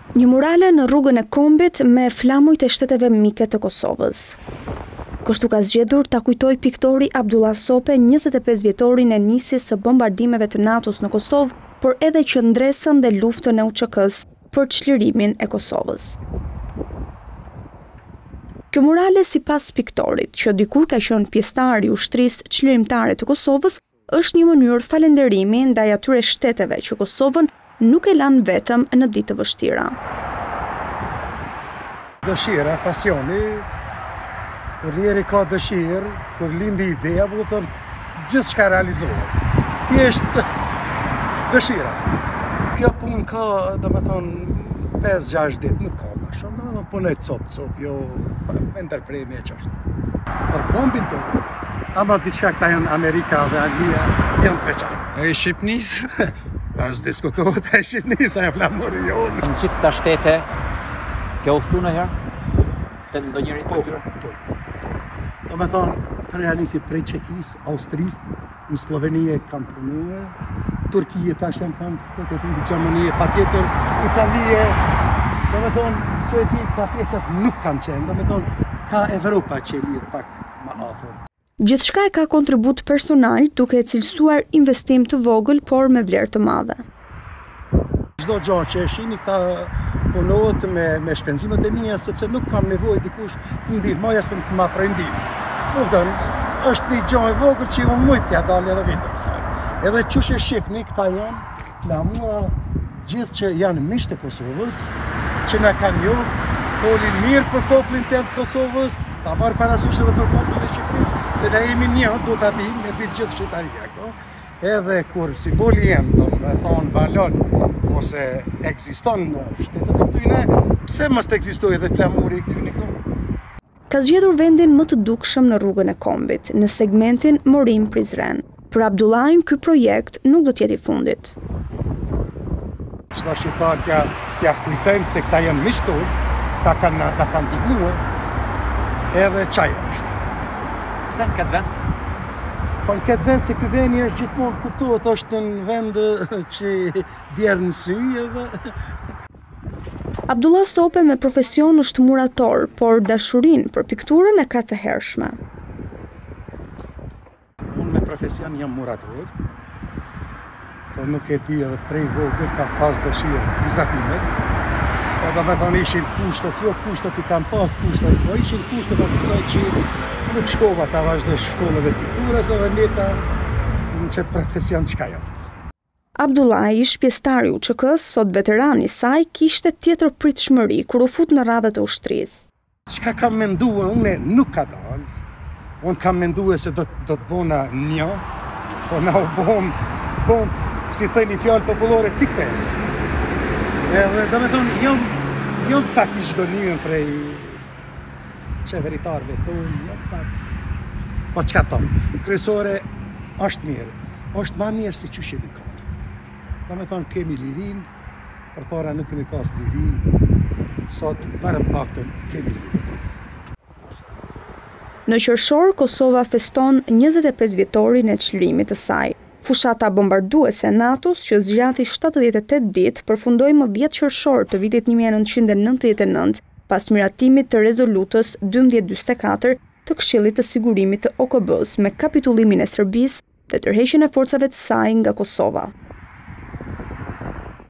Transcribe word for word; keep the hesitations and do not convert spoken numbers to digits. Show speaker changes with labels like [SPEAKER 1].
[SPEAKER 1] Një murale në rrugën e Kombit me flamujt e shteteve mike të Kosovës. Kështu ka zgjedhur ta kujtoj piktori Abdullah Sope njëzet e pesë vjetorin e nisjes së bombardimeve të NATO-s në Kosovë, por edhe qëndresën dhe luftën e U Q K-s për çlirimin e Kosovës. Kjo murale, sipas piktorit, që dikur ka qenë pjesëtar i ushtrisë çlirimtare të Kosovës, është një mënyrë falënderimi ndaj atyre shteteve që Kosovën nuk e lanë vetëm në ditë të vështira.
[SPEAKER 2] Dëshira, pasioni, kur njeri ka dëshirë, kur lindi ideja, më kupton, gjithë shka realizohet. Thjesht dëshira. Kjo punë ka, do me thonë, pesë gjashtë ditë, nuk ka ma shumë, do me thonë, punoj copë, copë, jo, me ndërpremi e qashtë. Për Kombin të, ama diçka këta janë Amerika dhe Anglia, janë të veçanë.
[SPEAKER 3] E Shqipnisë?
[SPEAKER 2] Është diskutohet e Shqipnisë, aja flamuri jonë.
[SPEAKER 4] Në gjithë këta shtete, ke udhëtu në herë? Të ndonjëri të tyre?
[SPEAKER 2] Po, po. Do me thonë, për realisi prej Çekisë, Austrisë, në Slovenie kam punue, Turkije tash jam kam, këtë e fundi Gjermanie, pa tjetër, Italie, do me thonë, Suedi, pa pjesët nuk kam qenë, do me thonë, ka Evropa që lidh pak më afër.
[SPEAKER 1] Gjithçka e ka kontribut personal duke e cilësuar investim të vogël, por me vlerë të madhe.
[SPEAKER 2] Çdo gjë që e shihni këta punohet me, me shpenzimet e mia, sepse nuk kam nevojë dikush të më ndihmoj as të më afroj ndihmë. Kupton? Është një gjë e vogël që unë mund t'ja dal edhe vetëm kësaj. Edhe çush e shihni, këta janë flamura gjithë që janë miqtë e Kosovës, që na kanë njohur, folin mirë për popullin tim të Kosovës, pa marrë parasysh edhe për popullin e Shqipërisë, se ne jemi një, do ta dimë me ditë gjithë shqiptaria këto. Edhe kur simboli jem, do me thonë, valon, ose ekziston në shtetet e këtyne, pse mos të ekzistojë edhe flamuri i këtyne këtu?
[SPEAKER 1] Ka zgjedhur vendin më të dukshëm në rrugën e Kombit, në segmentin Morim-Prizren. Për Abdullajin, ky projekt nuk do t'jetë i fundit.
[SPEAKER 2] Çdo shqiptar t'ja, t'ja kujtojmë se këta janë miqtë tonë, ta kanë na kanë ndihmuar, edhe çaj është.
[SPEAKER 4] Pse në këtë vend?
[SPEAKER 2] Po në këtë vend se ky vendi është gjithmonë kuptohet, është në vend që djerë në sy edhe.
[SPEAKER 1] Abdullah Sope me profesion është murator, por dashurinë për pikturën e ka të hershme.
[SPEAKER 2] Unë me profesion jam murator, por nuk e di edhe prej vogël kam pas dëshirë vizatimet. Po do me thonë ishin kushtet, jo kushtet i kam pas kushtet, po ishin kushtet atësaj që nuk shkova ta vazhdoj shkollën e pikturës edhe neta në qëtë profesion çka jo.
[SPEAKER 1] Abdullah, ish pjesëtar i U Q K-s, sot veteran i saj, kishte tjetër pritshmëri kur u fut në radhët e ushtrisë.
[SPEAKER 2] Çka kam menduar unë nuk ka dalë. Unë kam menduar se do do të bona një, po na u bom, bom, si thënë fjalë popullore pik pesë. Edhe do me thonë, jam, jam pak i shgonimin prej qeveritarëve tonë, jam pak. Po çka tonë, kryesore është mirë, është ma mirë si që shemi kanë. Do me thonë, kemi lirin, për para nuk kemi pas lirin, sot barëm paktën kemi lirin.
[SPEAKER 1] Në qershor, Kosova feston njëzet e pesë vjetorin e çlirimit të saj. Fushata bombarduese e NATO-s që zgjati shtatëdhjetë e tetë ditë përfundoi më dhjetë qershor të vitit një mijë e nëntëqind e nëntëdhjetë e nëntë pas miratimit të rezolutës dymbëdhjetë njëzet e katër të Këshillit të Sigurimit të O K B-s me kapitullimin e Serbisë dhe tërheqjen e forcave të saj nga Kosova.